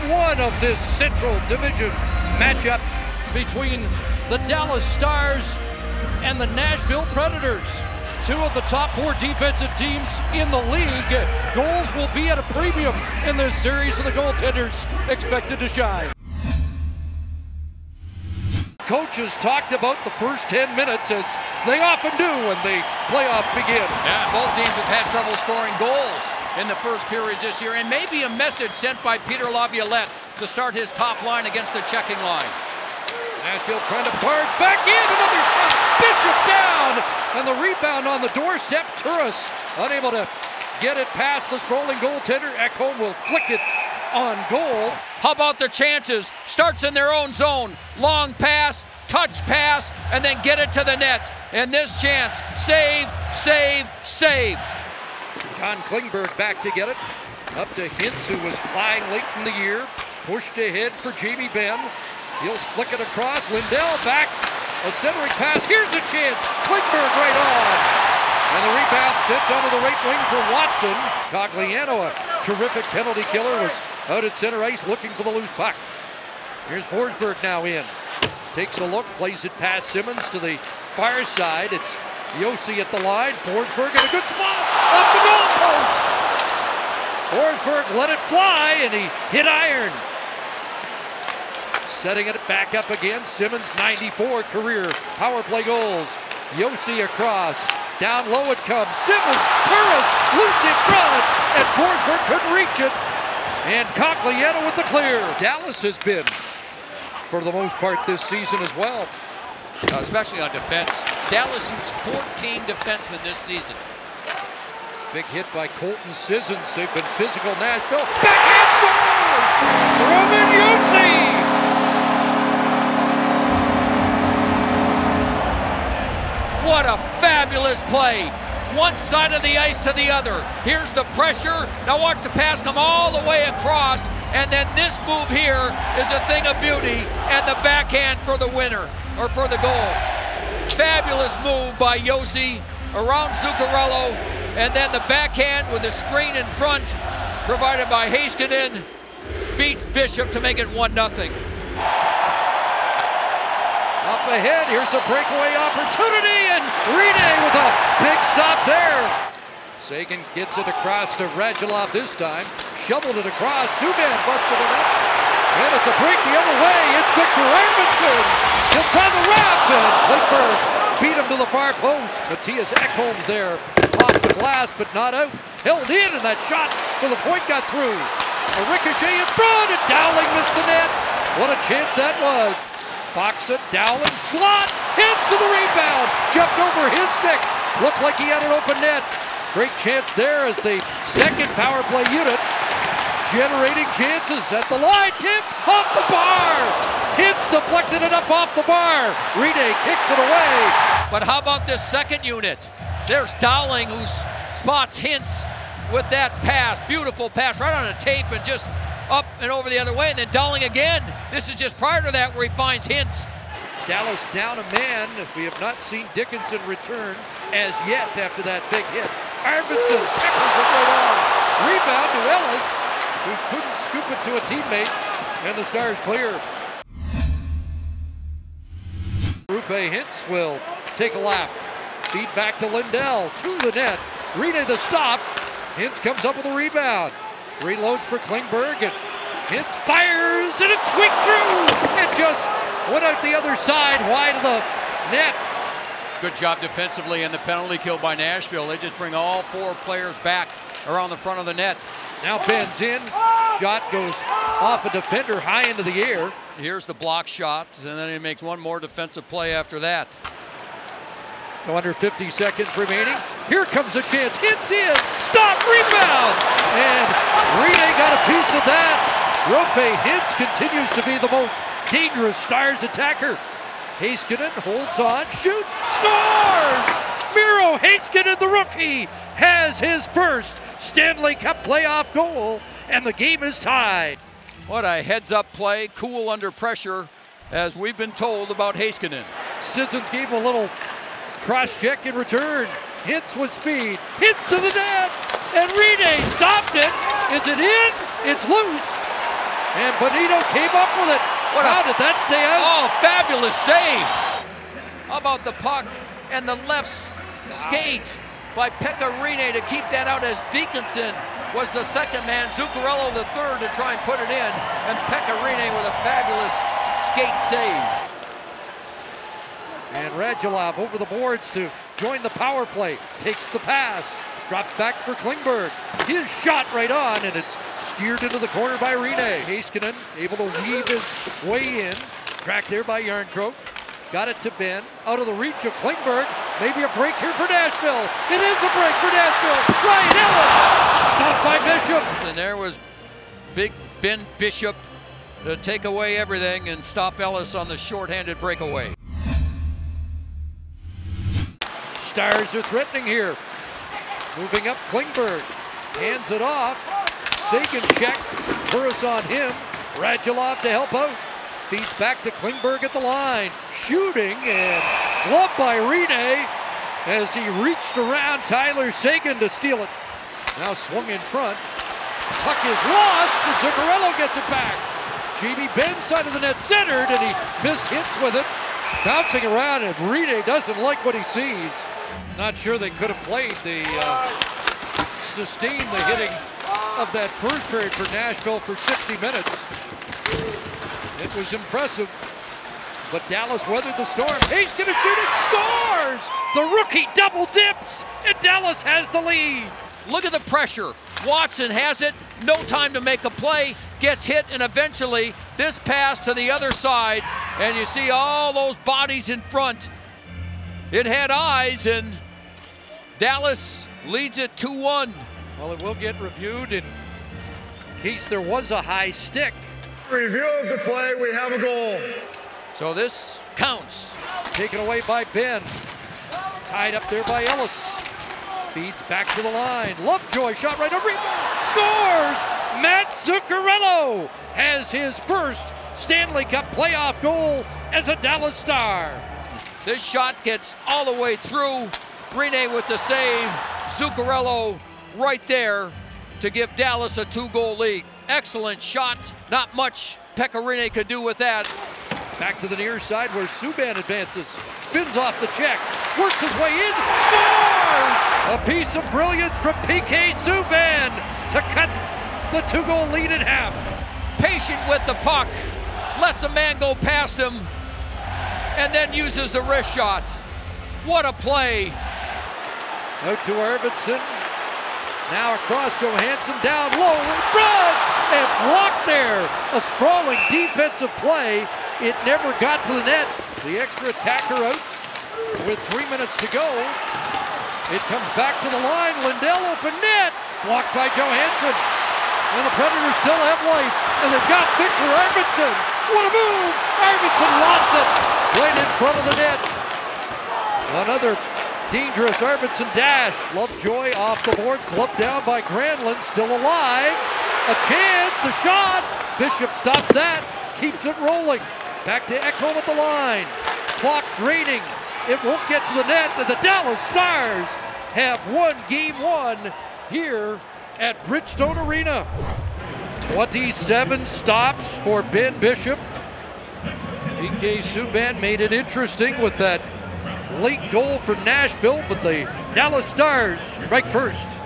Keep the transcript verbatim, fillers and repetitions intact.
one of this Central Division matchup between the Dallas Stars and the Nashville Predators. Two of the top four defensive teams in the league. Goals will be at a premium in this series, and the goaltenders expected to shine. Coaches talked about the first ten minutes, as they often do when the playoffs begin. Yeah, both teams have had trouble scoring goals in the first period this year, and maybe a message sent by Peter Laviolette to start his top line against the checking line. Nashville trying to barge back in, another shot, Bishop down, and the rebound on the doorstep. Turris unable to get it past the sprawling goaltender. Ekholm will flick it on goal. How about the chances? Starts in their own zone, long pass, touch pass, and then get it to the net. And this chance, save, save, save. John Klingberg back to get it. Up to Hintz, who was flying late in the year. Pushed ahead for Jamie Benn. He'll flick it across. Lindell back. A centering pass. Here's a chance. Klingberg right on. And the rebound sent onto the right wing for Watson. Cogliano, a terrific penalty killer, was out at center ice looking for the loose puck. Here's Forsberg now in. Takes a look, plays it past Simmons to the far side. It's Josi at the line. Forsberg in a good spot off the goal post. Forsberg let it fly, and he hit iron. Setting it back up again. Simmons, ninety-four career power play goals. Josi across. Down low it comes. Simmons, Turris, loose in front, and Forsberg couldn't reach it. And Cogliano with the clear. Dallas has been, for the most part, this season as well. Uh, especially on defense. Dallas used fourteen defensemen this season. Big hit by Colton Sissons. They've been physical. Nashville. Backhand score! Roman Josi! What a fabulous play. One side of the ice to the other. Here's the pressure. Now watch the pass come all the way across. And then this move here is a thing of beauty. And the backhand for the winner, or for the goal. Fabulous move by Josi around Zuccarello. And then the backhand with the screen in front, provided by Heiskanen, beats Bishop to make it one nothing. Up ahead, here's a breakaway opportunity, and Rene with a big stop there. Seguin gets it across to Radulov this time. Shoveled it across, Subban busted it up. And it's a break the other way, it's Victor Arvidsson. It's on the wrap, and Klingberg beat him to the far post. Mattias Ekholm's there, off the glass, but not out. Held in, and that shot for the point got through. A ricochet in front, and Dowling missed the net. What a chance that was. Box it, Dowling, slot, hits to the rebound, jumped over his stick. Looked like he had an open net. Great chance there as the second power play unit generating chances at the line. Tip off the bar. Hintz deflected it up off the bar. Rene kicks it away. But how about this second unit? There's Dowling, who spots Hintz with that pass. Beautiful pass right on a tape, and just up and over the other way, and then Dowling again. This is just prior to that where he finds Hintz. Dallas down a man. We have not seen Dickinson return as yet after that big hit. Arvidsson peppers it right on. Rebound to Ellis, who couldn't scoop it to a teammate, and the Stars clear. Roope Hintz will take a lap. Feed back to Lindell, to the net. Rene the stop. Hintz comes up with a rebound. Reloads for Klingberg, and Hintz fires, and it squeaked through! It just went out the other side, wide of the net. Good job defensively in the penalty kill by Nashville. They just bring all four players back around the front of the net. Now Benn's in. Shot goes off a defender high into the air. Here's the block shot, and then he makes one more defensive play after that. No under fifty seconds remaining. Here comes a chance. Hintz in. Stop. Rebound. And Rene got a piece of that. Roope Hintz continues to be the most dangerous Stars attacker. Heiskanen holds on, shoots, scores! Miro Heiskanen, the rookie, has his first Stanley Cup playoff goal, and the game is tied. What a heads-up play, cool under pressure, as we've been told about Heiskanen. Sissons gave him a little cross-check in return. Hits with speed, hits to the net, and Rene stopped it. Is it in? It's loose. And Bonito came up with it. What How a, did that stay out? Oh, fabulous save. How about the puck and the left skate by Pekka Rinne to keep that out, as Dickinson was the second man, Zuccarello the third to try and put it in, and Pekka Rinne with a fabulous skate save. And Radulov over the boards to join the power play, takes the pass, drops back for Klingberg. His shot right on, and it's steered into the corner by Rinne. Heiskanen able to weave his way in, tracked there by Järnkrok. Got it to Ben, out of the reach of Klingberg. Maybe a break here for Nashville. It is a break for Nashville. Ryan Ellis, stopped by Bishop. And there was big Ben Bishop to take away everything and stop Ellis on the shorthanded breakaway. Stars are threatening here. Moving up, Klingberg hands it off. Seguin check, Burris on him. Radulov to help out. Feeds back to Klingberg at the line. Shooting and gloved by Rinne as he reached around Tyler Seguin to steal it. Now swung in front. Puck is lost, and Zuccarello gets it back. Jamie Benn side of the net centered, and he missed hits with it. Bouncing around, and Rinne doesn't like what he sees. Not sure they could have played the, uh, sustained the hitting of that first period for Nashville for sixty minutes. It was impressive, but Dallas weathered the storm. He's gonna shoot it, scores! The rookie double dips, and Dallas has the lead. Look at the pressure. Watson has it, no time to make a play, gets hit, and eventually this pass to the other side, and you see all those bodies in front. It had eyes, and Dallas leads it two one. Well, it will get reviewed in case there was a high stick. Review of the play, we have a goal. So this counts. Taken away by Ben. Tied up there by Ellis. Feeds back to the line. Lovejoy shot right over. Scores! Matt Zuccarello has his first Stanley Cup playoff goal as a Dallas Star. This shot gets all the way through. Rinne with the save. Zuccarello right there to give Dallas a two-goal lead. Excellent shot. Not much Pekka Rinne could do with that. Back to the near side where Subban advances. Spins off the check. Works his way in. Scores! A piece of brilliance from P K Subban to cut the two-goal lead in half. Patient with the puck. Lets a man go past him. And then uses the wrist shot. What a play. Out to Arvidsson. Now across Johansson, down low in front, and blocked there. A sprawling defensive play. It never got to the net. The extra attacker out with three minutes to go. It comes back to the line. Lindell open net. Blocked by Johansson. And the Predators still have life. And they've got Victor Arvidsson. What a move! Arvidsson lost it right in front of the net. Another dangerous Arvidsson dash. Lovejoy off the boards, gloved down by Granlund, still alive. A chance, a shot. Bishop stops that, keeps it rolling. Back to Ekholm at the line. Clock draining. It won't get to the net, and the Dallas Stars have won game one here at Bridgestone Arena. twenty-seven stops for Ben Bishop. P K Subban made it interesting with that late goal for Nashville, but the Dallas Stars strike first.